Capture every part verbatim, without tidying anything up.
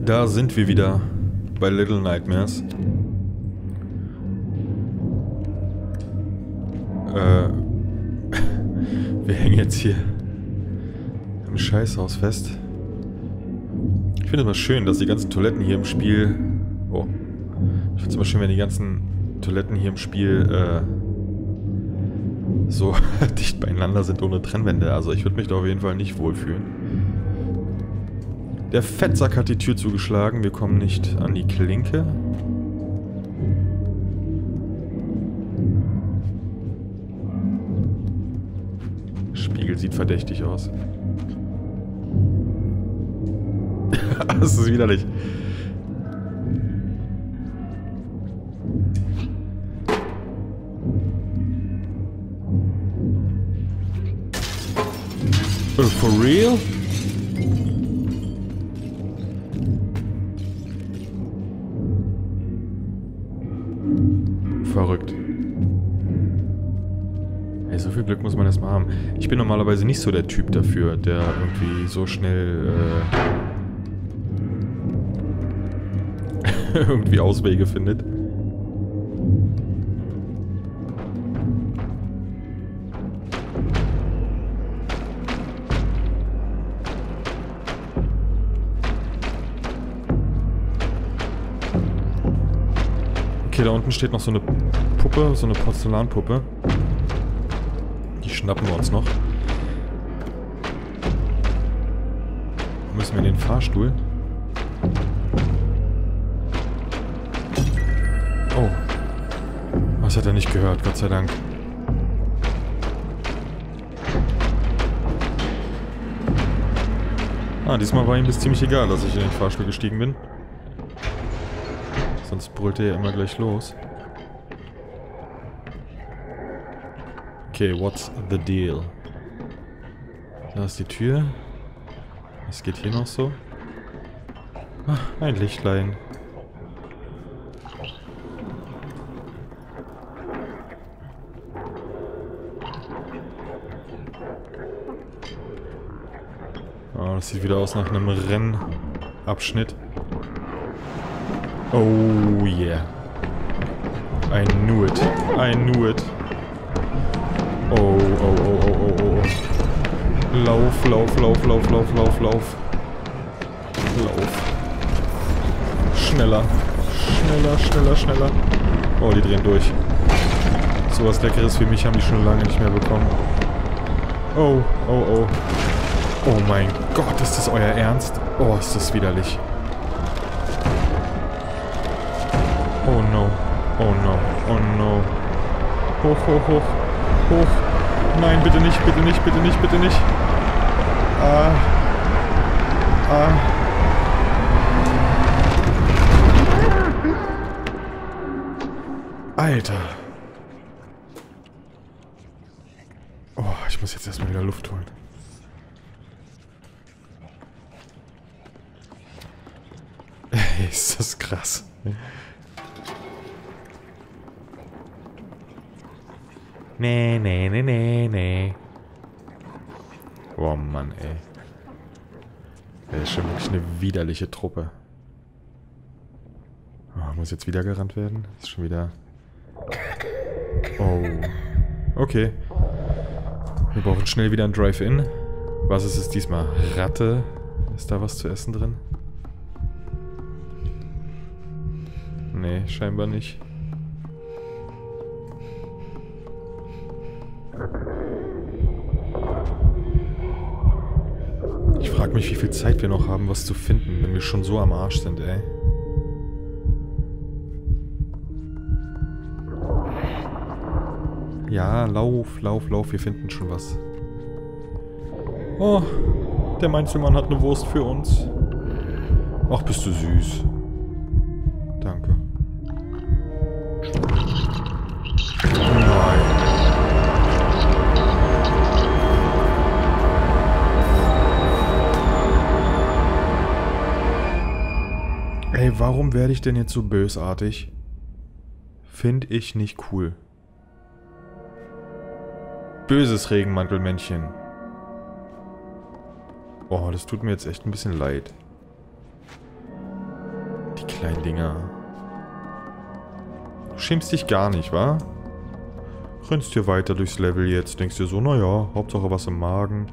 Da sind wir wieder bei Little Nightmares. Äh, wir hängen jetzt hier im Scheißhaus fest. Ich finde es immer schön, dass die ganzen Toiletten hier im Spiel... Oh. Ich finde es immer schön, wenn die ganzen Toiletten hier im Spiel äh, so dicht beieinander sind ohne Trennwände. Also ich würde mich da auf jeden Fall nicht wohlfühlen. Der Fettsack hat die Tür zugeschlagen. Wir kommen nicht an die Klinke. Spiegel sieht verdächtig aus. Das ist widerlich. Oh, for real? Verrückt. Hey, so viel Glück muss man erstmal haben. Ich bin normalerweise nicht so der Typ dafür, der irgendwie so schnell äh, irgendwie Auswege findet. Okay, da unten steht noch so eine Puppe, so eine Porzellanpuppe. Die schnappen wir uns noch. Müssen wir in den Fahrstuhl? Oh. Was hat er nicht gehört, Gott sei Dank. Ah, diesmal war ihm das ziemlich egal, dass ich in den Fahrstuhl gestiegen bin. Sonst brüllt er ja immer gleich los. Okay, what's the deal? Da ist die Tür. Was geht hier noch so? Ah, ein Lichtlein. Oh, das sieht wieder aus nach einem Rennabschnitt. Oh yeah. I knew it. I knew it. Oh, oh, oh, oh, oh, oh. Lauf, lauf, lauf, lauf, lauf, lauf, lauf. Lauf. Schneller. Schneller, schneller, schneller. Oh, die drehen durch. So was Leckeres wie mich haben die schon lange nicht mehr bekommen. Oh, oh, oh. Oh mein Gott, ist das euer Ernst? Oh, ist das widerlich. Oh no. Oh no. Oh no. Hoch, hoch, hoch. Hoch. Nein, bitte nicht, bitte nicht, bitte nicht, bitte nicht. Ah. Ah. Alter. Oh, ich muss jetzt erstmal wieder Luft holen. Ey, ist das krass. Nee, nee, nee, nee, nee. Oh Mann, ey. Das ist schon wirklich eine widerliche Truppe. Oh, muss jetzt wieder gerannt werden? Das ist schon wieder... Oh. Okay. Wir brauchen schnell wieder ein Drive-In. Was ist es diesmal? Ratte? Ist da was zu essen drin? Nee, scheinbar nicht. Ich frage mich, wie viel Zeit wir noch haben, was zu finden, wenn wir schon so am Arsch sind, ey. Ja, lauf, lauf, lauf, wir finden schon was. Oh, der Mainzelmann hat eine Wurst für uns. Ach, bist du süß. Danke. Nein. Ey, warum werde ich denn jetzt so bösartig? Finde ich nicht cool. Böses Regenmantelmännchen. Oh, das tut mir jetzt echt ein bisschen leid. die kleinen Dinger. Du schämst dich gar nicht, wa? Rennst hier weiter durchs Level jetzt. Denkst dir so, naja, Hauptsache was im Magen.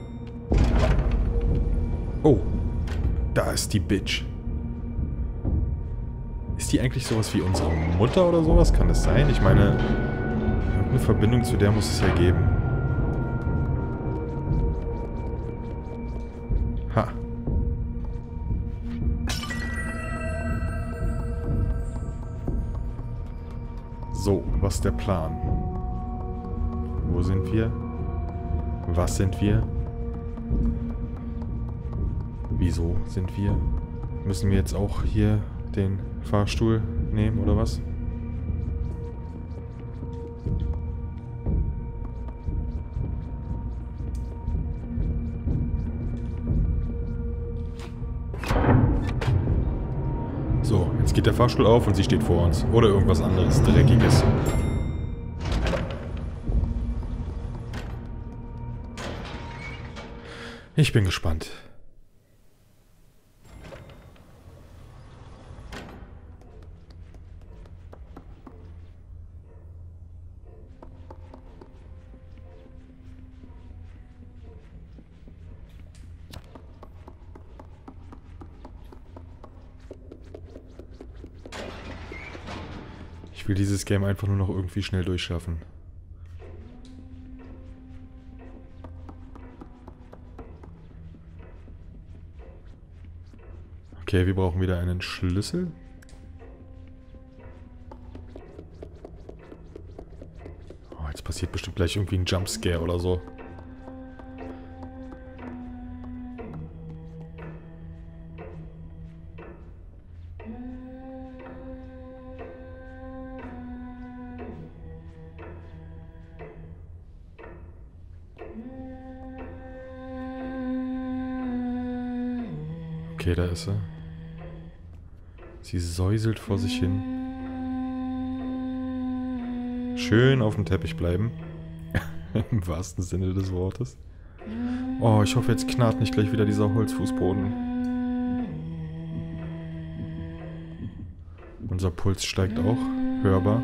Oh. Da ist die Bitch. Ist die eigentlich sowas wie unsere Mutter oder sowas? Kann das sein? Ich meine, irgendeine Verbindung zu der muss es ja geben. Ha. So, was ist der Plan? Wo sind wir? Was sind wir? Wieso sind wir? Müssen wir jetzt auch hier den Fahrstuhl nehmen, oder was? So, jetzt geht der Fahrstuhl auf und sie steht vor uns. Oder irgendwas anderes, Dreckiges. Ich bin gespannt. Ich will dieses Game einfach nur noch irgendwie schnell durchschaffen. Okay, wir brauchen wieder einen Schlüssel. Oh, jetzt passiert bestimmt gleich irgendwie ein Jumpscare oder so. Okay, da ist sie. Sie säuselt vor sich hin. Schön auf dem Teppich bleiben. Im wahrsten Sinne des Wortes. Oh, ich hoffe, jetzt knarrt nicht gleich wieder dieser Holzfußboden. Unser Puls steigt auch. Hörbar.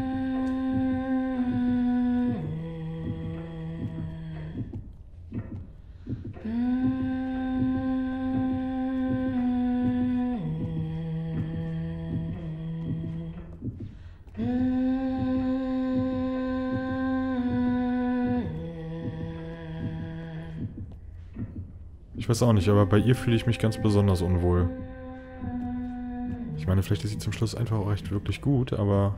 Ich weiß auch nicht, aber bei ihr fühle ich mich ganz besonders unwohl. Ich meine, vielleicht ist sie zum Schluss einfach auch echt wirklich gut, aber...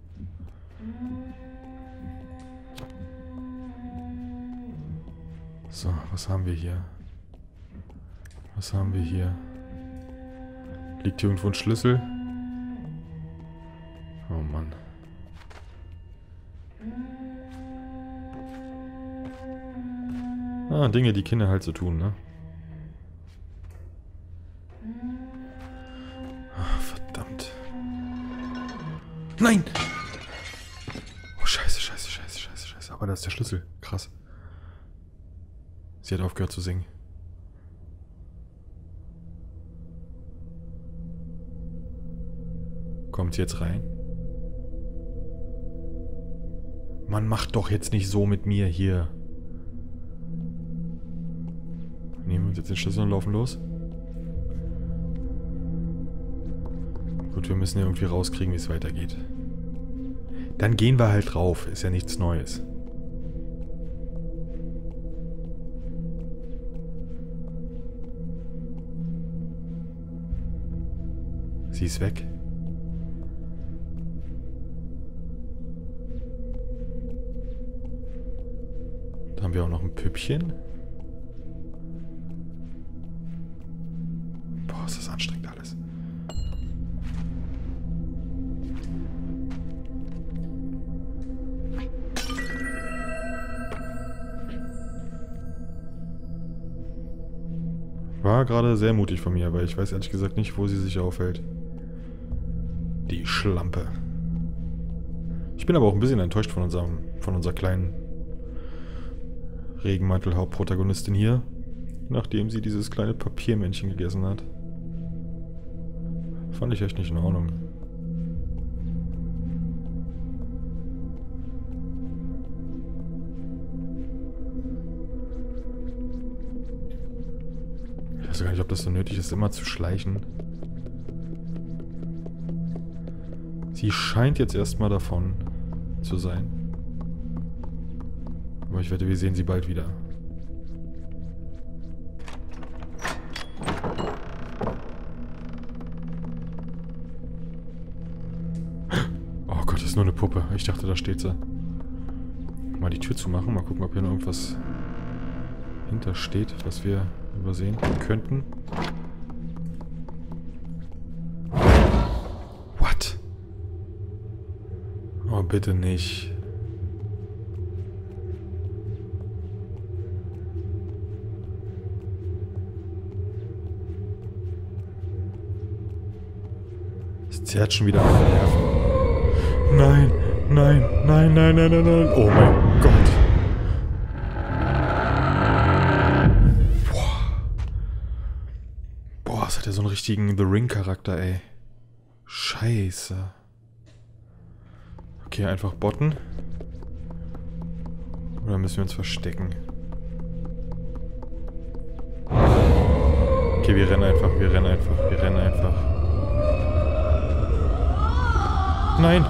So, was haben wir hier? Was haben wir hier? Liegt hier irgendwo ein Schlüssel? Oh Mann. Ah, Dinge, die Kinder halt so tun, ne? Nein! Oh, scheiße, scheiße, scheiße, scheiße, scheiße. Aber da ist der Schlüssel. Krass. Sie hat aufgehört zu singen. Kommt sie jetzt rein? Mann, macht doch jetzt nicht so mit mir hier. Nehmen wir uns jetzt den Schlüssel und laufen los. Gut, wir müssen ja irgendwie rauskriegen, wie es weitergeht. Dann gehen wir halt drauf. Ist ja nichts Neues. Sie ist weg. Da haben wir auch noch ein Püppchen. Boah, ist das anstrengend alles. War gerade sehr mutig von mir, aber ich weiß ehrlich gesagt nicht, wo sie sich aufhält. Die Schlampe. Ich bin aber auch ein bisschen enttäuscht von unserem, von unserer kleinen Regenmantel-Hauptprotagonistin hier, nachdem sie dieses kleine Papiermännchen gegessen hat. Fand ich echt nicht in Ordnung. Ich weiß gar nicht, ob das so nötig ist, immer zu schleichen. Sie scheint jetzt erstmal davon zu sein. Aber ich wette, wir sehen sie bald wieder. Oh Gott, das ist nur eine Puppe. Ich dachte, da steht sie. Mal die Tür zumachen, mal gucken, ob hier noch irgendwas hinter steht, was wir übersehen könnten. What? Oh, bitte nicht. Es zerrt schon wieder an den Nerven. Nein, nein, nein, nein, nein, nein, nein. Oh mein Gott. Boah, das hat ja so einen richtigen The Ring-Charakter, ey. Scheiße. Okay, einfach botten. Oder müssen wir uns verstecken? Okay, wir rennen einfach, wir rennen einfach, wir rennen einfach. Nein!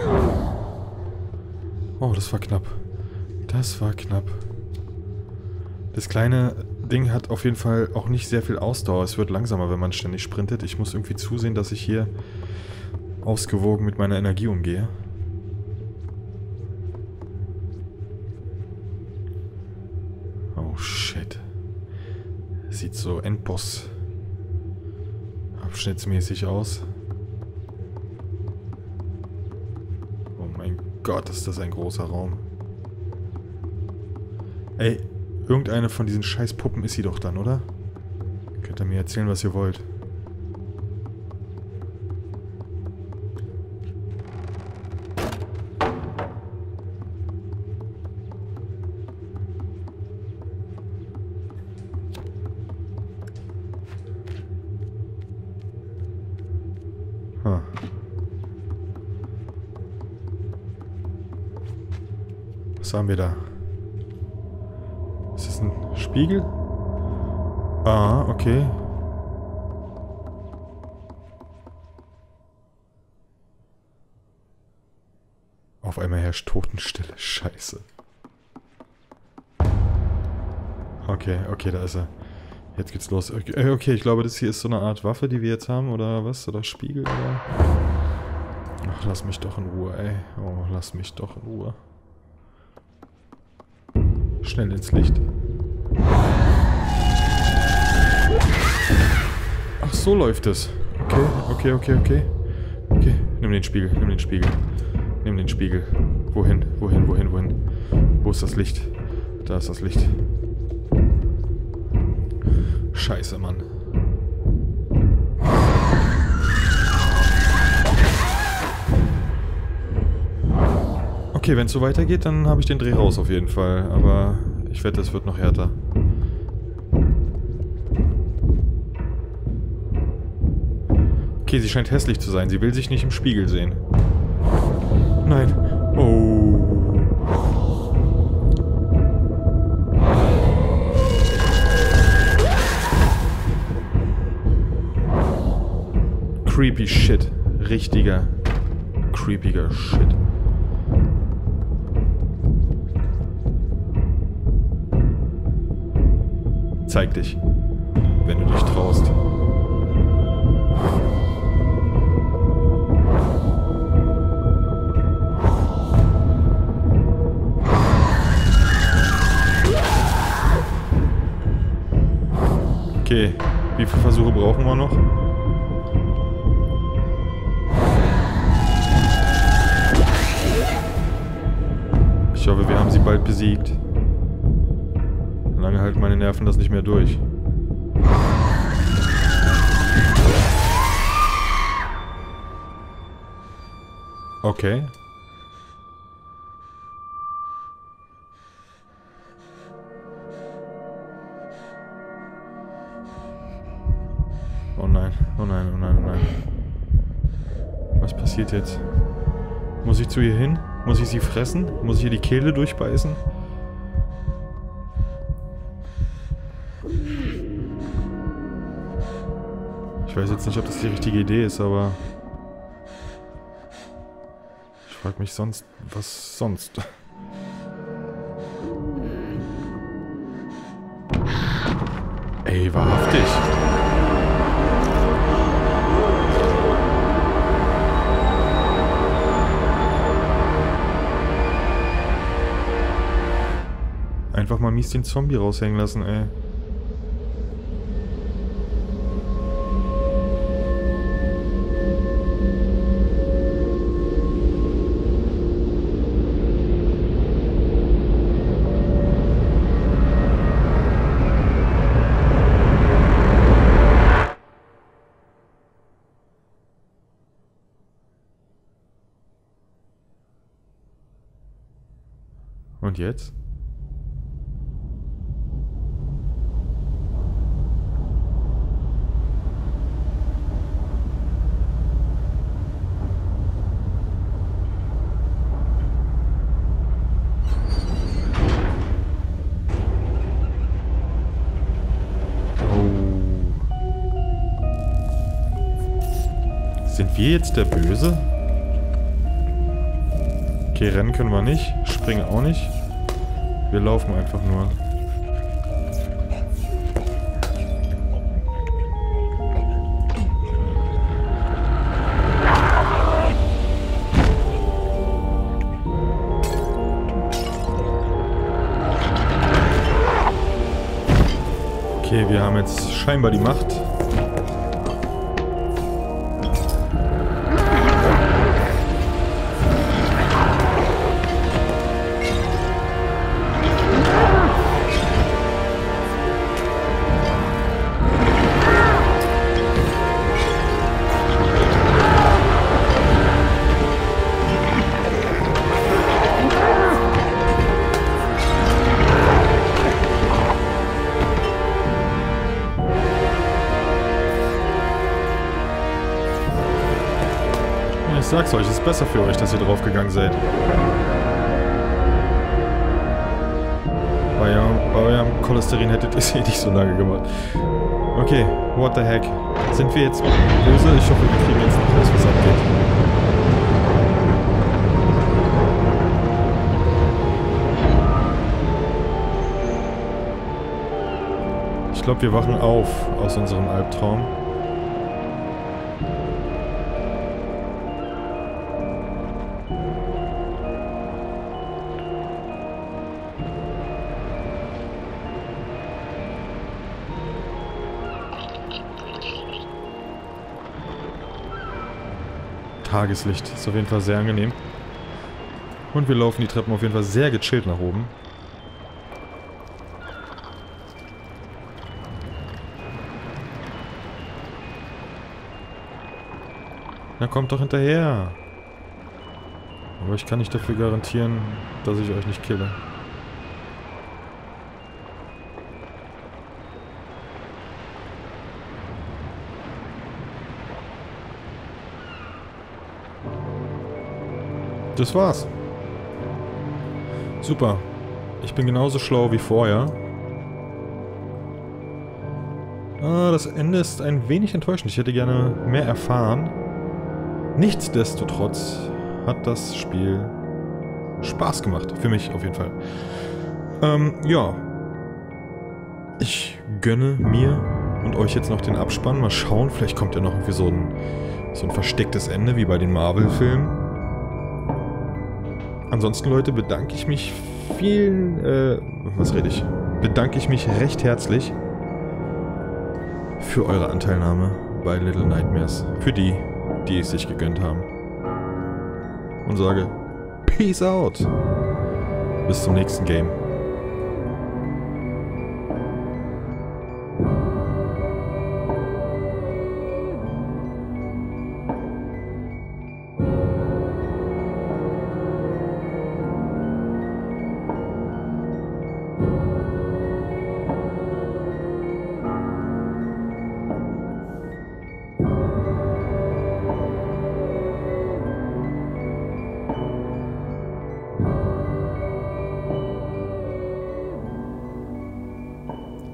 Oh, das war knapp. Das war knapp. Das kleine Ding hat auf jeden Fall auch nicht sehr viel Ausdauer. Es wird langsamer, wenn man ständig sprintet. Ich muss irgendwie zusehen, dass ich hier ausgewogen mit meiner Energie umgehe. Oh shit. Sieht so Endboss abschnittsmäßig aus. Oh mein Gott, ist das ein großer Raum. Ey, irgendeine von diesen scheiß Puppen ist sie doch dann, oder? Könnt ihr mir erzählen, was ihr wollt. Huh. Was haben wir da? Ist das ein Spiegel? Ah, okay. Auf einmal herrscht Totenstille. Scheiße. Okay, okay, da ist er. Jetzt geht's los. Okay, okay, ich glaube, das hier ist so eine Art Waffe, die wir jetzt haben, oder was? Oder Spiegel, oder? Ach, lass mich doch in Ruhe, ey. Oh, lass mich doch in Ruhe. Schnell ins Licht. Ach, so läuft es. Okay, okay, okay, okay. Okay, nimm den Spiegel, nimm den Spiegel. Nimm den Spiegel. Wohin, wohin, wohin, wohin? Wo ist das Licht? Da ist das Licht. Scheiße, Mann. Okay, wenn es so weitergeht, dann habe ich den Dreh raus auf jeden Fall. Aber ich wette, es wird noch härter. Okay, sie scheint hässlich zu sein. Sie will sich nicht im Spiegel sehen. Nein. Oh. Creepy Shit. Richtiger, creepiger Shit. Zeig dich, wenn du dich traust. Okay, wie viele Versuche brauchen wir noch? Ich hoffe, wir haben sie bald besiegt. Lange halten meine Nerven das nicht mehr durch. Okay. Oh nein, oh nein, oh nein, oh nein. Was passiert jetzt? Muss ich zu ihr hin? Muss ich sie fressen? Muss ich ihr die Kehle durchbeißen? Ich weiß jetzt nicht, ob das die richtige Idee ist, aber... Ich frage mich sonst... Was sonst? Ey, wahrhaftig. Einfach mal mies den Zombie raushängen lassen, ey. Und jetzt? Sind wir jetzt der Böse? Okay, rennen können wir nicht. Springen auch nicht. Wir laufen einfach nur. Okay, wir haben jetzt scheinbar die Macht. Ich sag's euch, es ist besser für euch, dass ihr draufgegangen seid. Bei eurem, bei eurem Cholesterin hättet ihr es eh nicht so lange gemacht. Okay, what the heck. Sind wir jetzt böse? Ich hoffe, wir kriegen jetzt noch raus, was abgeht. Ich glaube, wir wachen auf aus unserem Albtraum. Tageslicht. Ist auf jeden Fall sehr angenehm. Und wir laufen die Treppen auf jeden Fall sehr gechillt nach oben. Na, kommt doch hinterher. Aber ich kann nicht dafür garantieren, dass ich euch nicht kille. Das war's. Super. Ich bin genauso schlau wie vorher. Ah, das Ende ist ein wenig enttäuschend. Ich hätte gerne mehr erfahren. Nichtsdestotrotz hat das Spiel Spaß gemacht. Für mich auf jeden Fall. Ähm, ja. Ich gönne mir und euch jetzt noch den Abspann. Mal schauen, vielleicht kommt ja noch irgendwie so ein, so ein verstecktes Ende, wie bei den Marvel-Filmen. Ansonsten, Leute, bedanke ich mich vielen, äh, was rede ich? Bedanke ich mich recht herzlich für eure Anteilnahme bei Little Nightmares. Für die, die es sich gegönnt haben. Und sage, Peace out. Bis zum nächsten Game.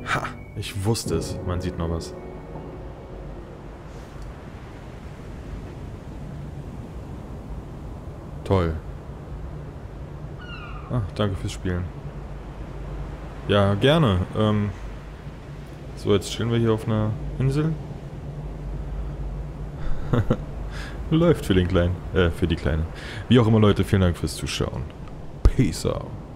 Ha! Ich wusste es. Man sieht noch was. Toll. Ah, danke fürs Spielen. Ja, gerne. Ähm so, jetzt chillen wir hier auf einer Insel. Läuft für den Kleinen. Äh, für die Kleine. Wie auch immer, Leute, vielen Dank fürs Zuschauen. Peace out.